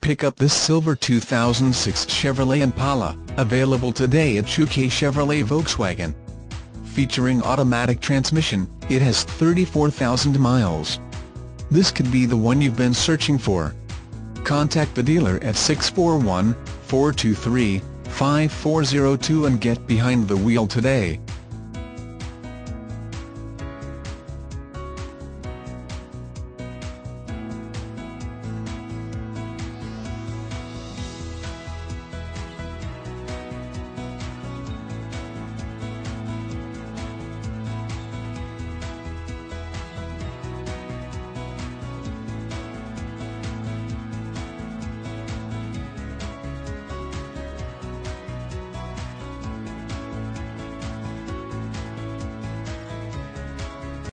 pick up this silver 2006 Chevrolet Impala, available today at Schukei Chevrolet Volkswagen. Featuring automatic transmission, it has 34,000 miles. This could be the one you've been searching for. Contact the dealer at 641-423-5402 and get behind the wheel today.